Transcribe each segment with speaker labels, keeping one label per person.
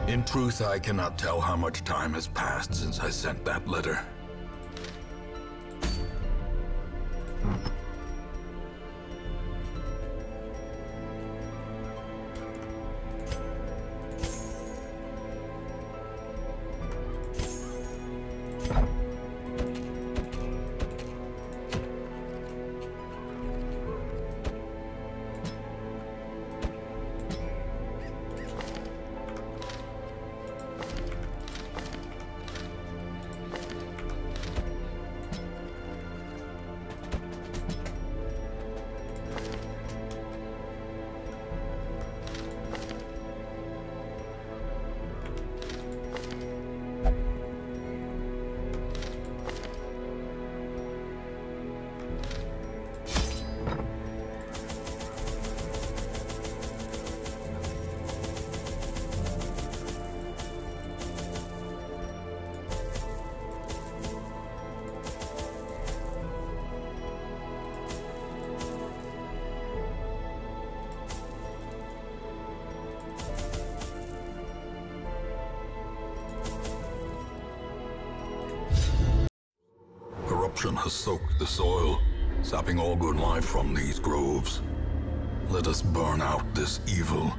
Speaker 1: In truth, I cannot tell how much time has passed since I sent that letter. Corruption has soaked the soil, sapping all good life from these groves. Let us burn out this evil.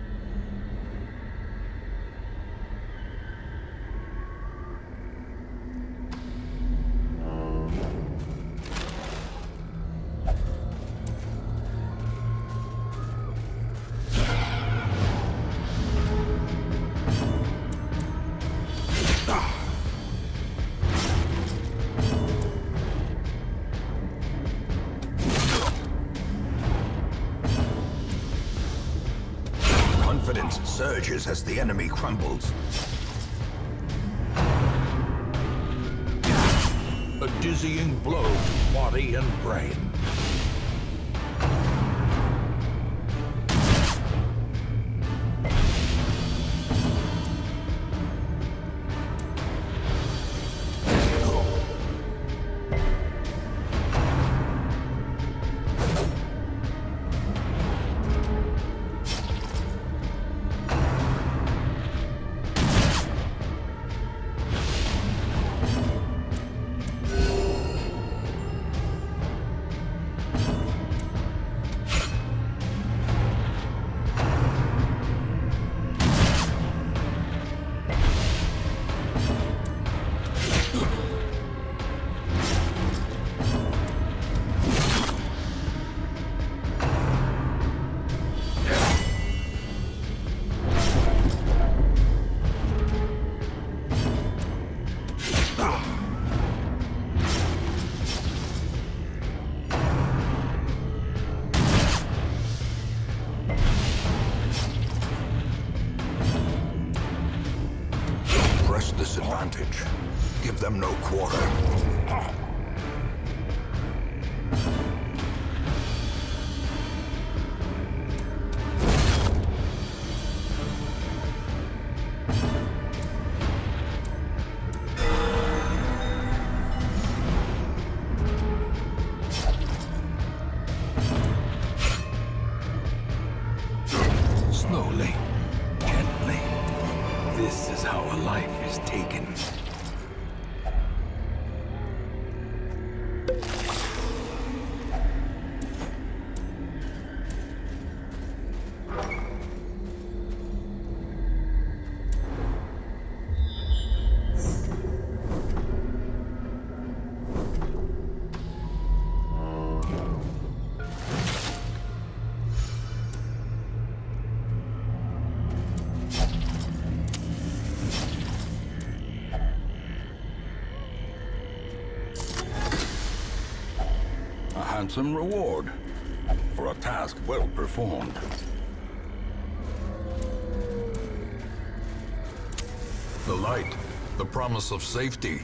Speaker 2: Confidence surges as the enemy crumbles. A dizzying blow to body and brain. Disadvantage. Give them no quarter. Slowly, gently. This is how a life is taken. Handsome reward for a task well performed. The light, the promise of safety.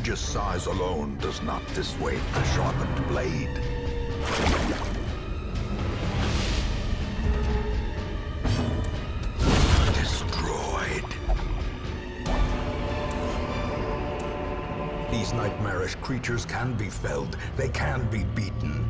Speaker 1: prodigious size alone does not dissuade the sharpened blade. Destroyed. These nightmarish creatures can be felled. They can be beaten.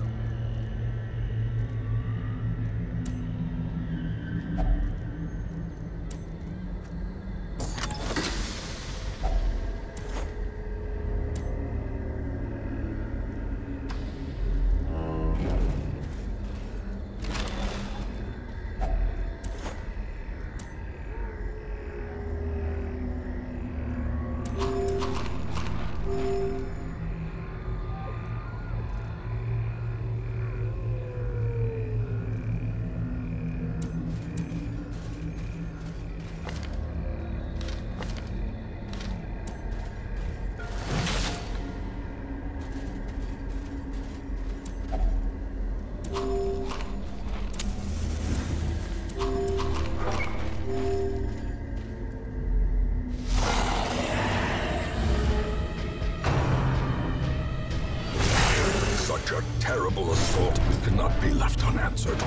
Speaker 1: Such a terrible assault cannot be left unanswered.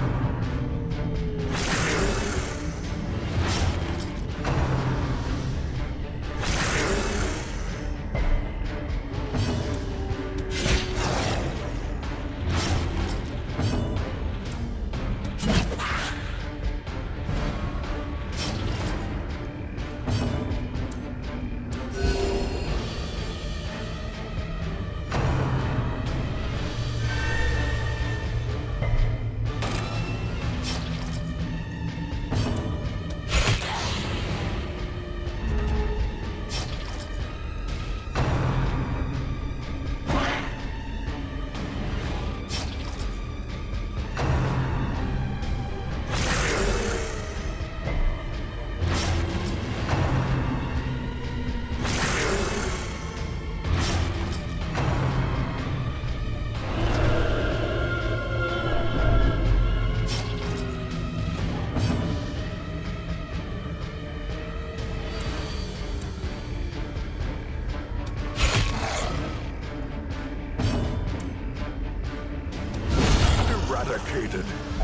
Speaker 1: Eradicated.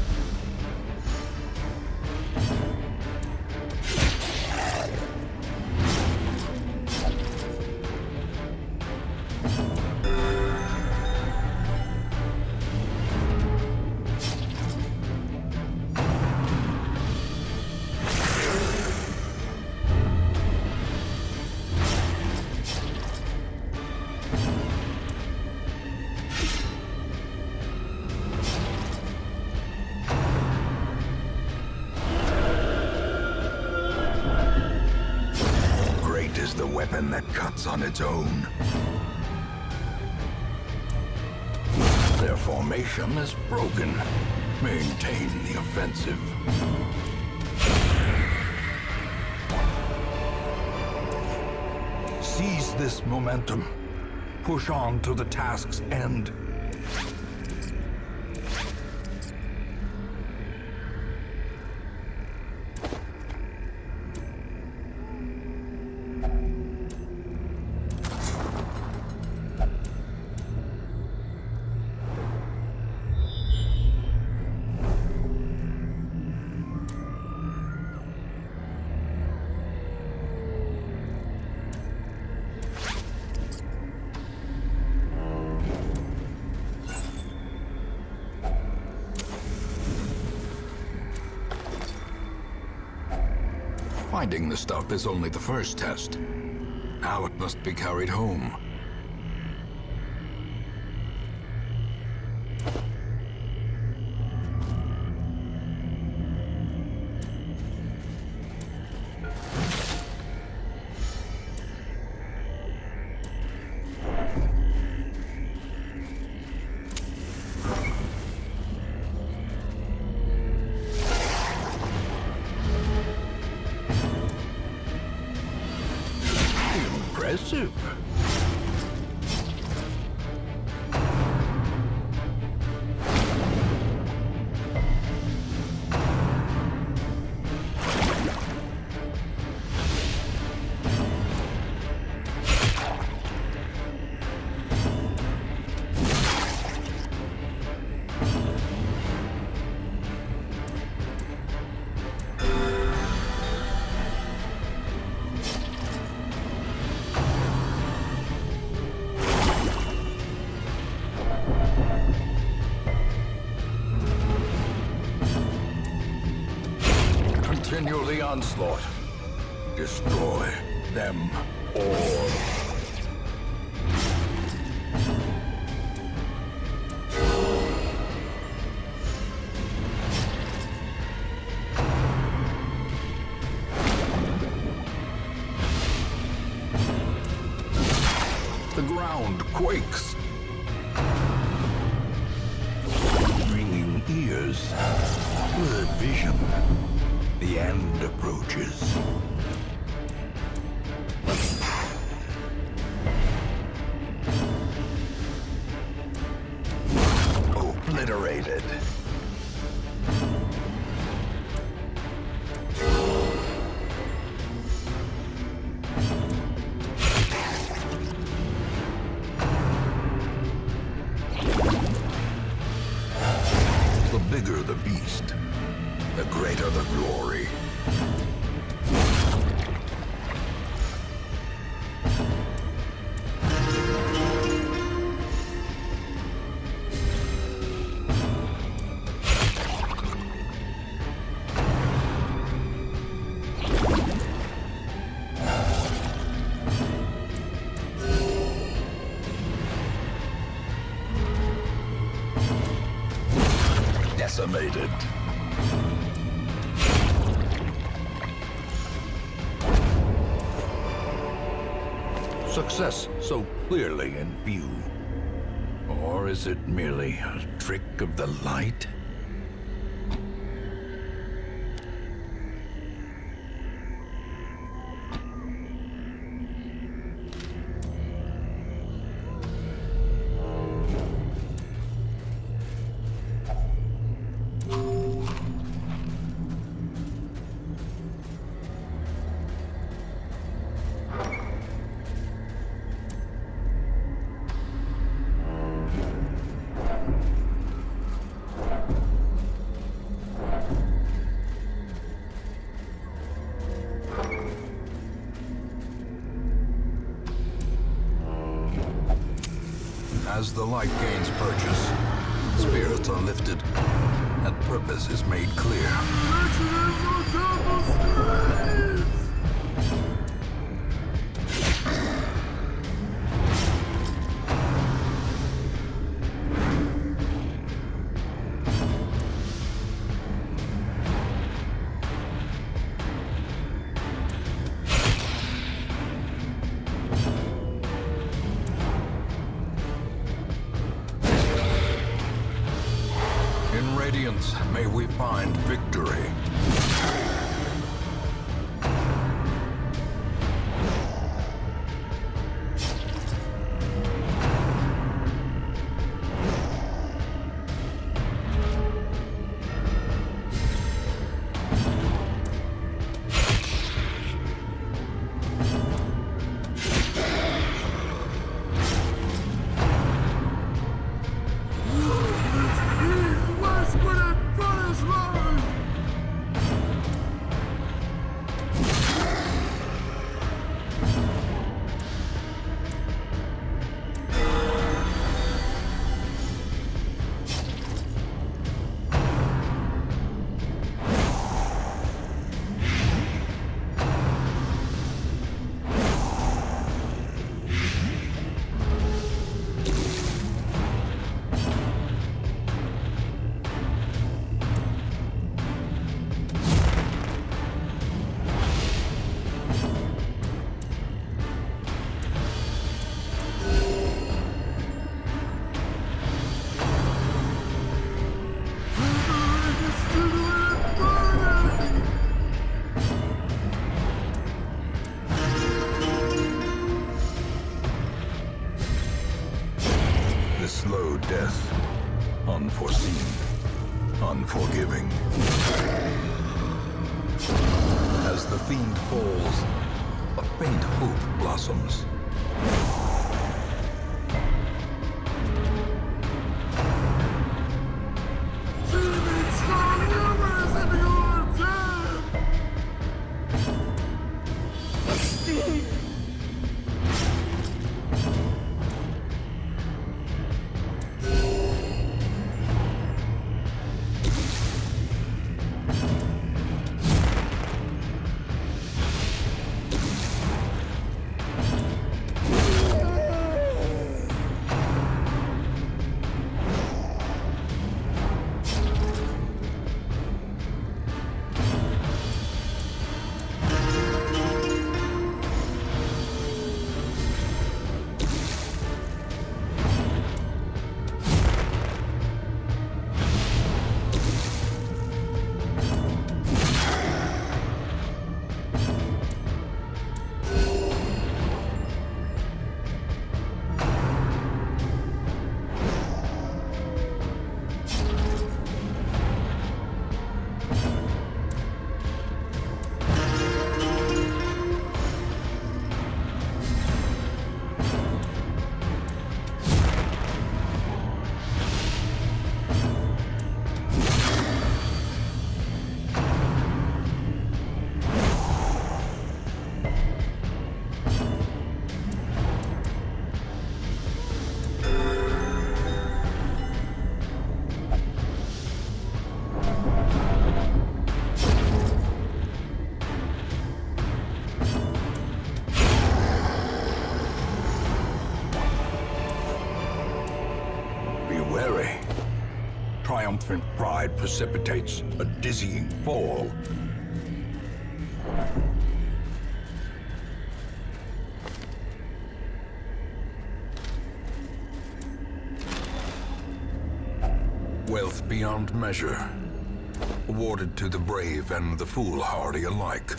Speaker 1: Is the weapon that cuts on its own. Their formation is broken. Maintain the offensive. Seize this momentum. Push on to the task's end. Finding the stuff is only the first test. Now it must be carried home. Impressive.
Speaker 2: Continue the onslaught. Destroy them all.
Speaker 1: The ground quakes.
Speaker 2: Ringing ears, blurred vision. The end approaches. Obliterated.
Speaker 1: The bigger the beast, the greater the glory. Decimated.
Speaker 2: Success so clearly in view. Or is it merely a trick of the light?
Speaker 1: As the light gains purchase, spirits are lifted, and purpose is made clear. In Radiance, may we find victory. The slow death, unforeseen, unforgiving. As the fiend falls, a faint hope blossoms.
Speaker 2: ride precipitates a dizzying fall.
Speaker 1: Wealth beyond measure, awarded to the brave and the foolhardy alike.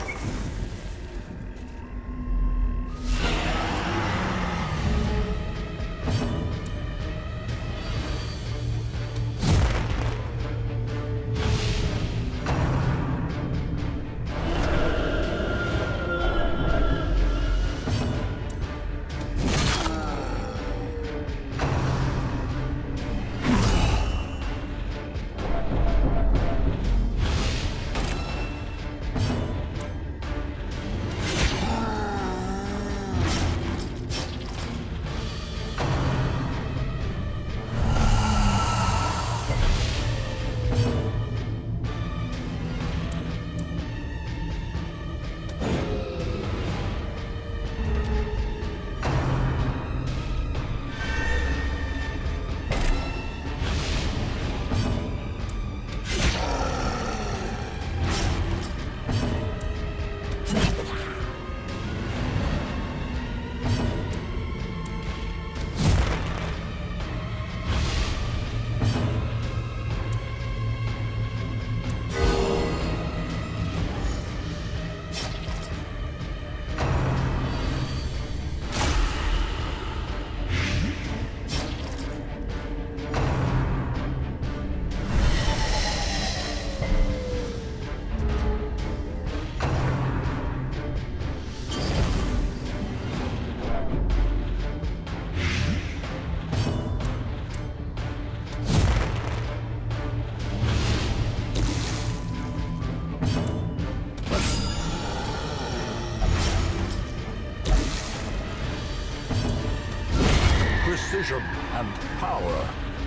Speaker 2: Precision and power.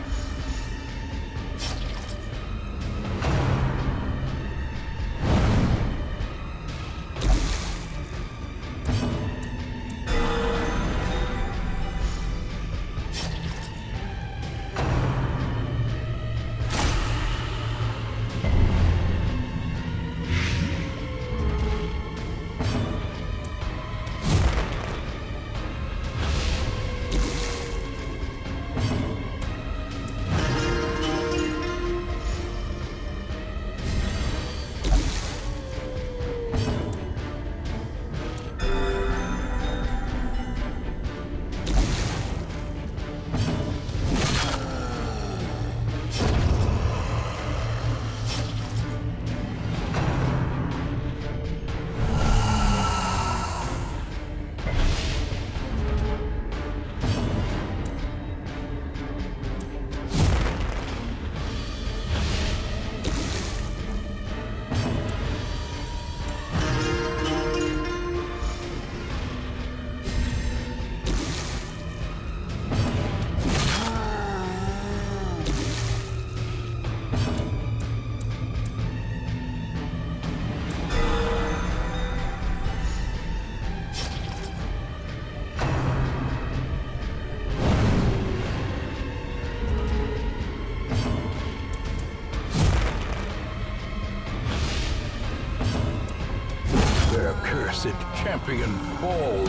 Speaker 2: Cursed champion falls.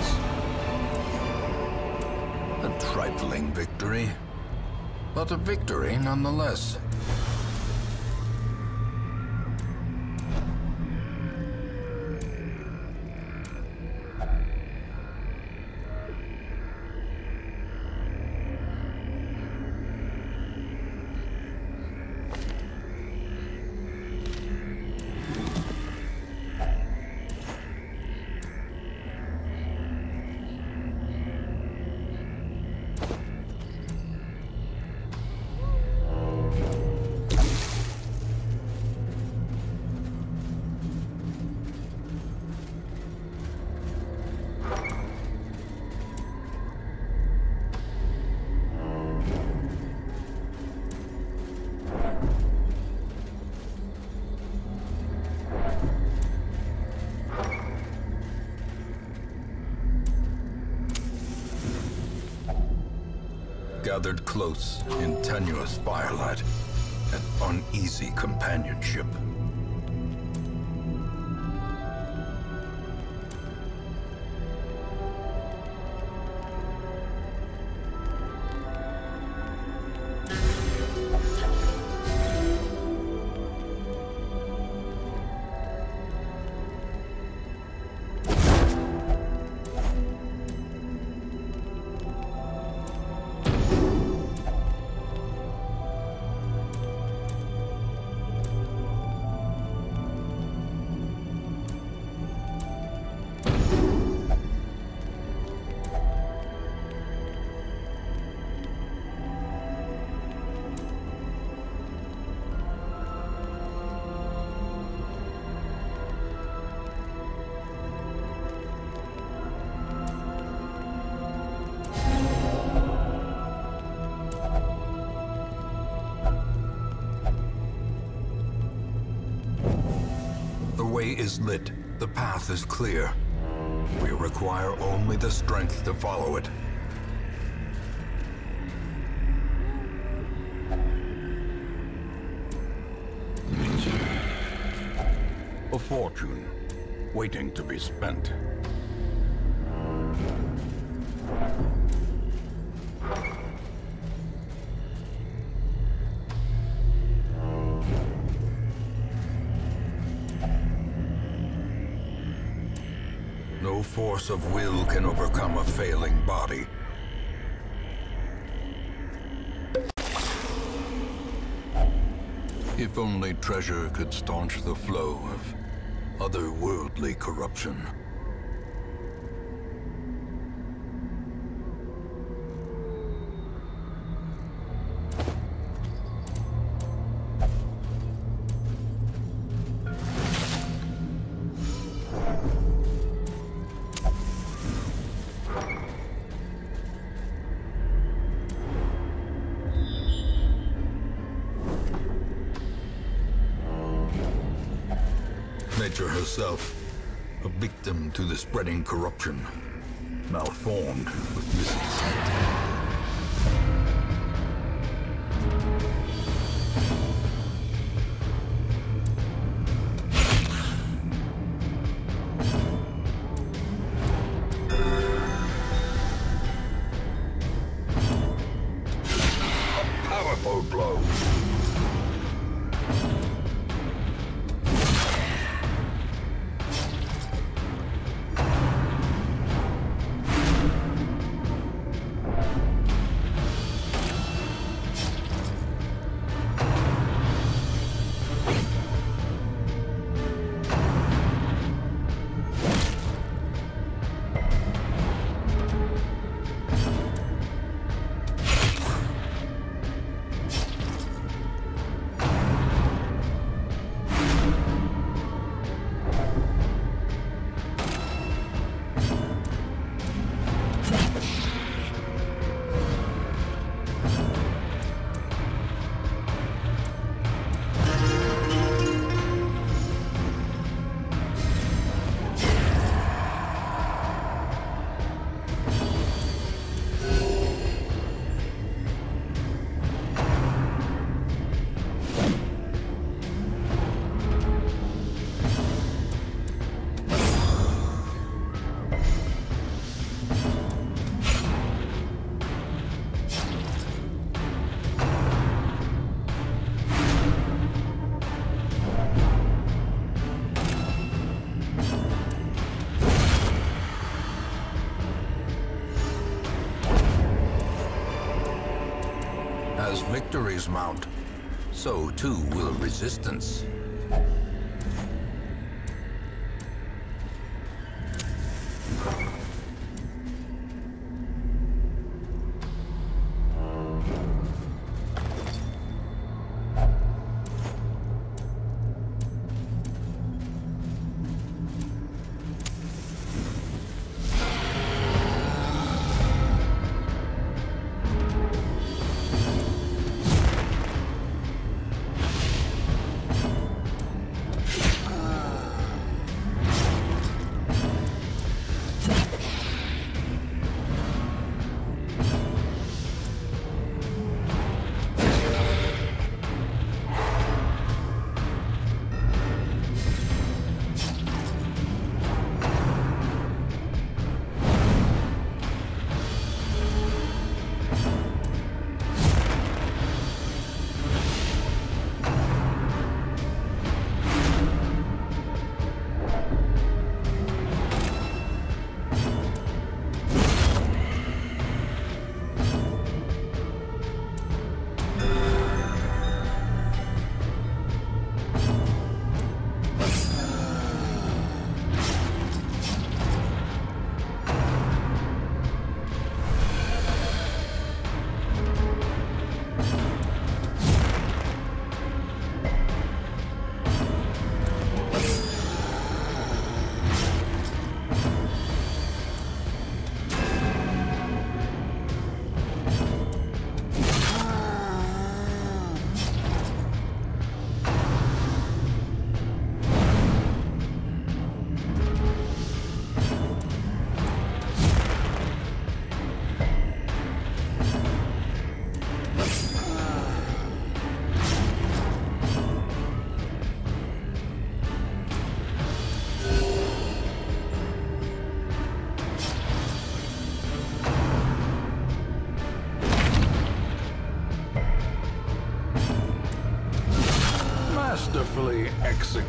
Speaker 1: A trifling victory, but a victory nonetheless. Gathered close in tenuous firelight,
Speaker 2: An uneasy companionship.
Speaker 1: The way is lit. The path is clear. We require only the strength to follow it.
Speaker 2: A fortune, waiting to be spent.
Speaker 1: No force of will can overcome a failing body. If only treasure could staunch the flow of otherworldly corruption. Nature herself, a victim to the spreading corruption, malformed with missing sight.
Speaker 2: Powerful blow.
Speaker 1: As victories mount, so too will resistance.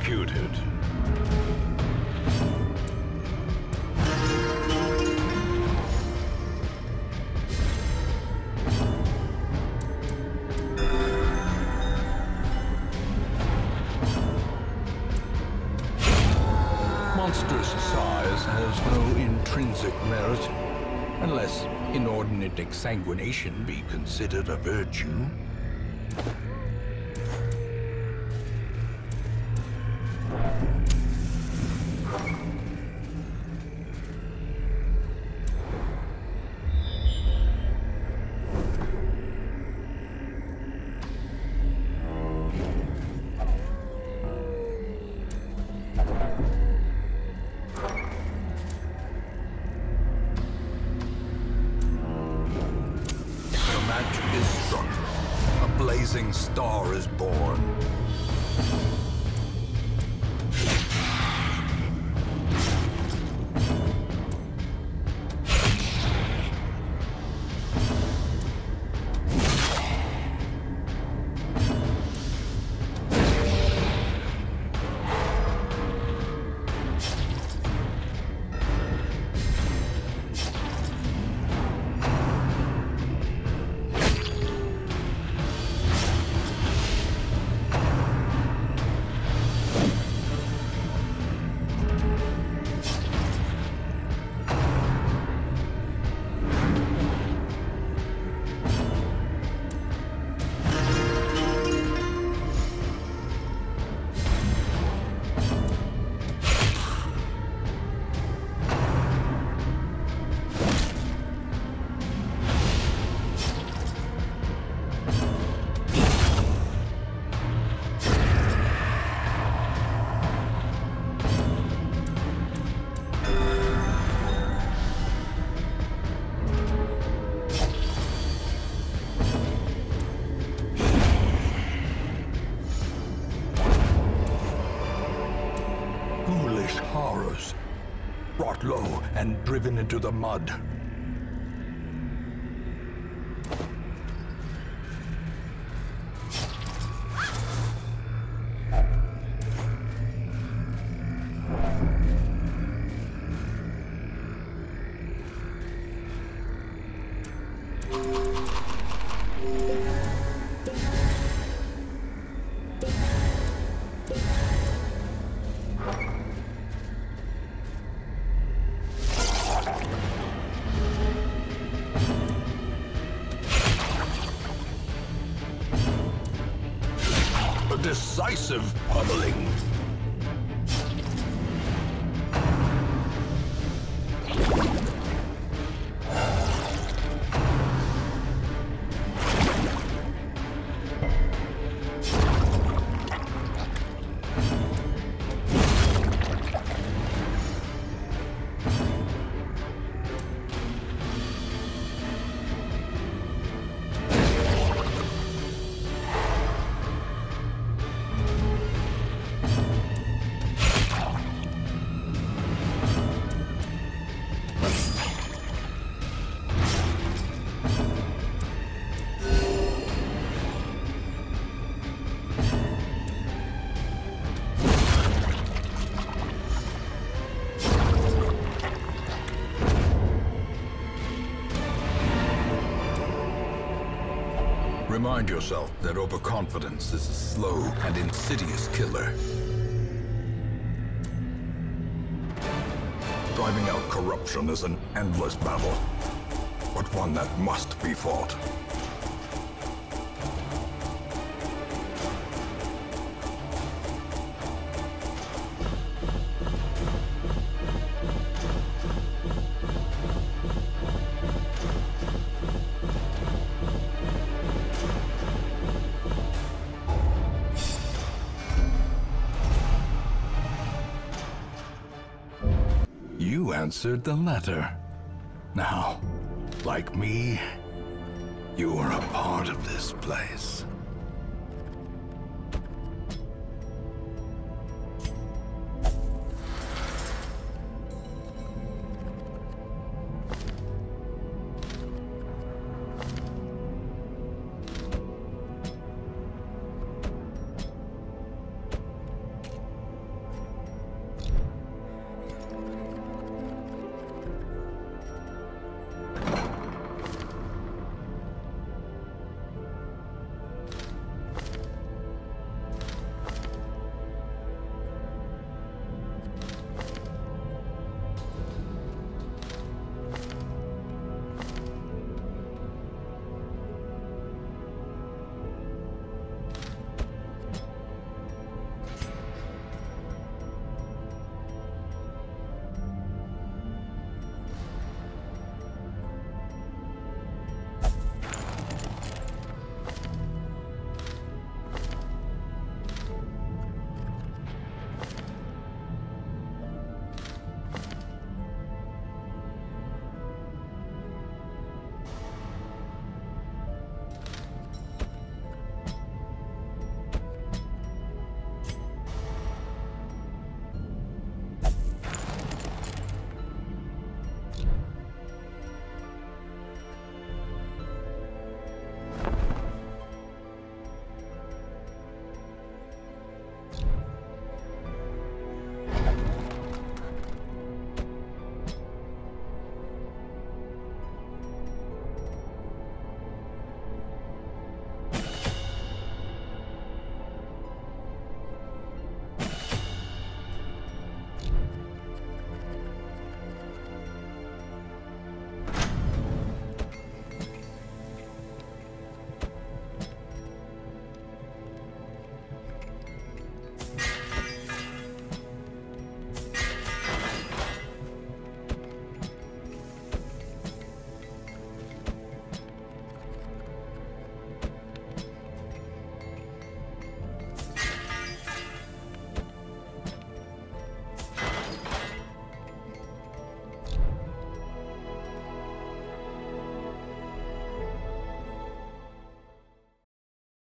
Speaker 2: executed. Monstrous size has no intrinsic merit, unless inordinate exsanguination be considered a virtue.
Speaker 1: Is struck. A blazing star is born. Foolish horrors, brought low and driven into the mud. A decisive pummeling. Remind yourself that overconfidence is a slow and insidious killer. Driving out corruption is an endless battle, but one that must be fought. You answered the letter. Now, like me, you are a part of this place.